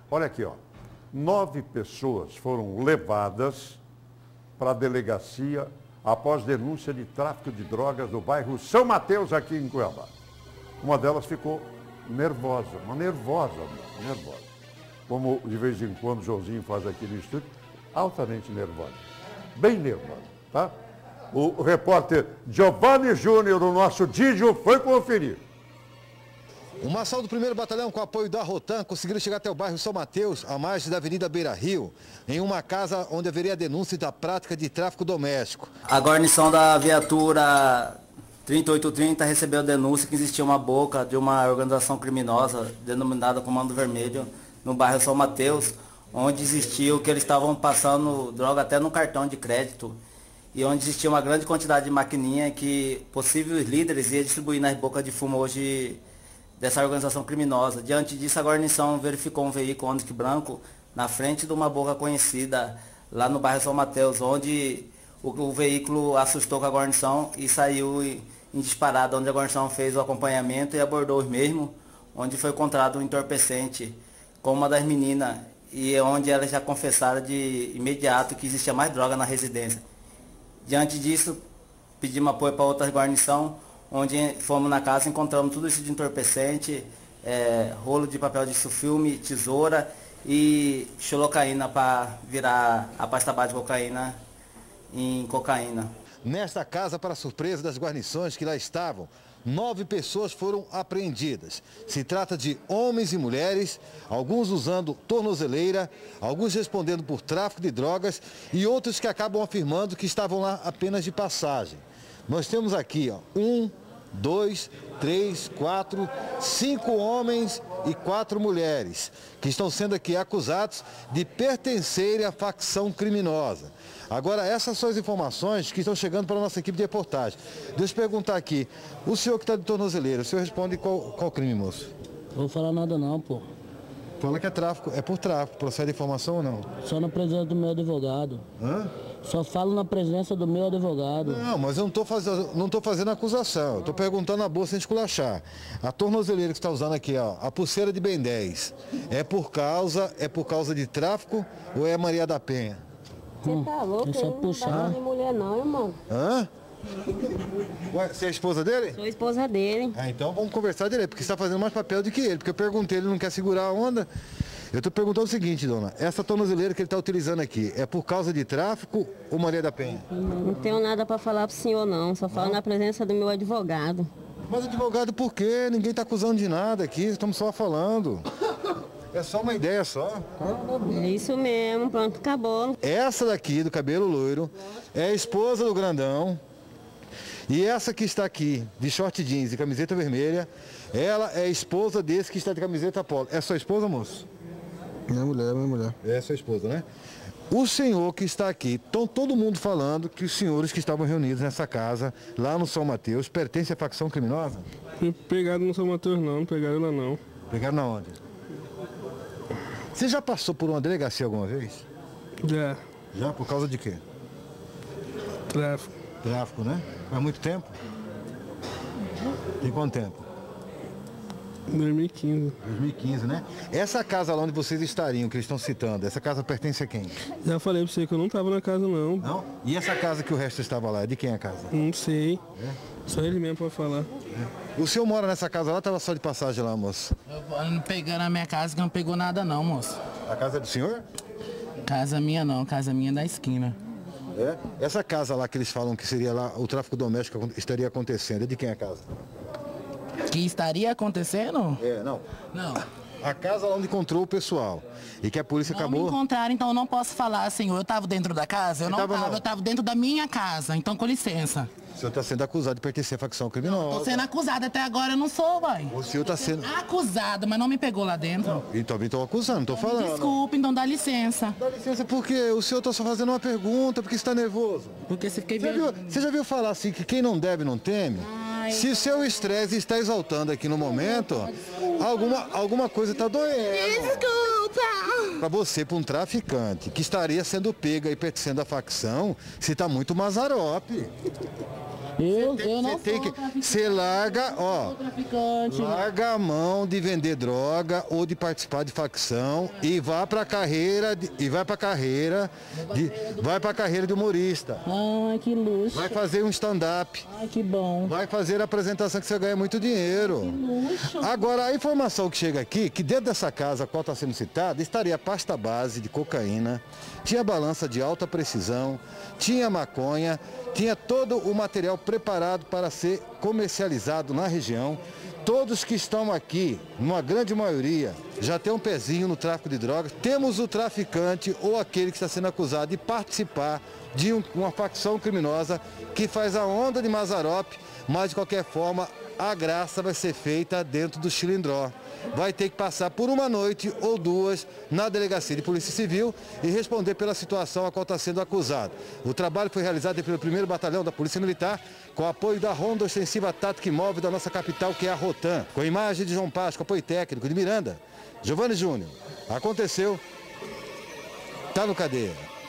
Olha aqui, ó. 9 pessoas foram levadas para a delegacia após denúncia de tráfico de drogas no bairro São Mateus, aqui em Cuiabá. Uma delas ficou nervosa, nervosa. Como de vez em quando o Joãozinho faz aqui no estúdio, altamente nervosa. Bem nervosa, tá? O repórter Giovanni Júnior, o nosso Didio, foi conferir. Um assalto do 1º Batalhão com apoio da Rotan conseguiram chegar até o bairro São Mateus, à margem da Avenida Beira Rio, em uma casa onde haveria denúncia da prática de tráfico doméstico. A guarnição da viatura 3830 recebeu denúncia que existia uma boca de uma organização criminosa denominada Comando Vermelho no bairro São Mateus, onde existia o que eles estavam passando droga até no cartão de crédito e onde existia uma grande quantidade de maquininha que possíveis líderes iam distribuir nas bocas de fumo hoje dessa organização criminosa. Diante disso, a guarnição verificou um veículo Onix branco na frente de uma boca conhecida lá no bairro São Mateus, onde o veículo assustou com a guarnição e saiu em disparada, onde a guarnição fez o acompanhamento e abordou os mesmos, onde foi encontrado um entorpecente com uma das meninas e onde elas já confessaram de imediato que existia mais droga na residência. Diante disso, pedimos apoio para outras guarnição, onde fomos na casa e encontramos tudo isso de entorpecente, rolo de papel de sulfilme, tesoura e xilocaína para virar a pasta base de cocaína em cocaína. Nesta casa, para surpresa das guarnições que lá estavam, 9 pessoas foram apreendidas. Se trata de homens e mulheres, alguns usando tornozeleira, alguns respondendo por tráfico de drogas e outros que acabam afirmando que estavam lá apenas de passagem. Nós temos aqui, ó, 1, 2, 3, 4, 5 homens e 4 mulheres que estão sendo aqui acusados de pertencerem à facção criminosa. Agora, essas são as informações que estão chegando para a nossa equipe de reportagem. Deixa eu perguntar aqui, o senhor que está de tornozeleira, o senhor responde qual crime, moço? Não vou falar nada não, pô. Fala que é tráfico, é por tráfico, procede informação ou não? Só na presença do meu advogado. Hã? Só falo na presença do meu advogado. Não, mas eu não estou fazendo acusação, eu estou perguntando a bolsa sem esculachar. A tornozeleira que está usando aqui, ó, a pulseira de Ben 10, é por causa de tráfico ou é Maria da Penha? Você tá louco? Deixa eu Ele puxar. não tá de mulher não, irmão. Hã? Ué, você é a esposa dele? Sou esposa dele. Ah, então vamos conversar direito, porque você está fazendo mais papel do que ele, porque eu perguntei, ele não quer segurar a onda. Eu estou perguntando o seguinte, dona, essa tornozeleira que ele está utilizando aqui, é por causa de tráfico ou Maria da Penha? Não tenho nada para falar pro senhor não, só falo na presença do meu advogado. Mas advogado por quê? Ninguém está acusando de nada aqui, estamos só falando. É só uma ideia só. É isso mesmo, pronto, acabou. Essa daqui, do cabelo loiro, é a esposa do grandão. E essa que está aqui, de short jeans e camiseta vermelha, ela é a esposa desse que está de camiseta polo. É sua esposa, moço? Minha mulher. É sua esposa, né? O senhor que está aqui, estão todo mundo falando que os senhores que estavam reunidos nessa casa, lá no São Mateus, pertencem à facção criminosa? Não pegaram no São Mateus não pegaram lá não. Pegaram na onde? Você já passou por uma delegacia alguma vez? Já. Já? Por causa de quê? Tráfico. Tráfico, né? Faz muito tempo? Tem quanto tempo? 2015. 2015, né? Essa casa lá onde vocês estariam, que eles estão citando, essa casa pertence a quem? Já falei pra você que eu não tava na casa não. Não? E essa casa que o resto estava lá, é de quem é a casa? Não sei. É? Só ele mesmo pode falar. O senhor mora nessa casa lá, estava só de passagem lá, moço? Eu não peguei na minha casa que não pegou nada não, moço. A casa é do senhor? Casa minha não, casa minha é da esquina. É? Essa casa lá que eles falam que seria lá, o tráfico doméstico estaria acontecendo, é de quem é a casa? Que estaria acontecendo? É, não. Não. A casa lá onde encontrou o pessoal e que a polícia Não acabou... me encontraram, então eu não posso falar, senhor. Eu estava dentro da casa? Eu não estava, eu estava dentro da minha casa, então com licença. O senhor está sendo acusado de pertencer à facção criminosa. Estou sendo acusado, até agora eu não sou, vai. O senhor está sendo... Acusado, mas não me pegou lá dentro. Então me estão acusando, estou falando. Desculpa, então dá licença. Dá licença porque o senhor está só fazendo uma pergunta, porque está nervoso. Porque você fiquei Você já viu falar assim que quem não deve não teme? Se seu estresse está exaltando aqui no momento, alguma coisa está doendo. Desculpa! Para você, para um traficante que estaria sendo pega e pertencendo à facção, você está muito mazarope. Eu não tem sou que, você larga, ó, traficante. larga a mão de vender droga ou de participar de facção e vá para a carreira de humorista. Ai, que luxo. Vai fazer um stand-up. Ai, que bom. Vai fazer a apresentação que você ganha muito dinheiro. Agora, a informação que chega aqui, que dentro dessa casa, a qual está sendo citada, estaria pasta base de cocaína, tinha balança de alta precisão, tinha maconha, tinha todo o material preparado para ser comercializado na região. Todos que estão aqui, numa grande maioria, já tem um pezinho no tráfico de drogas. Temos o traficante ou aquele que está sendo acusado de participar de uma facção criminosa que faz a onda de Mazzaropi, mas de qualquer forma a graça vai ser feita dentro do Chilindró. Vai ter que passar por uma noite ou duas na Delegacia de Polícia Civil e responder pela situação a qual está sendo acusado. O trabalho foi realizado pelo 1º Batalhão da Polícia Militar, com apoio da Ronda Ostensiva Tática e Móvel da nossa capital, que é a Rotan. Com a imagem de João Páscoa, apoio técnico de Miranda, Giovanni Júnior. Aconteceu, tá no cadeia.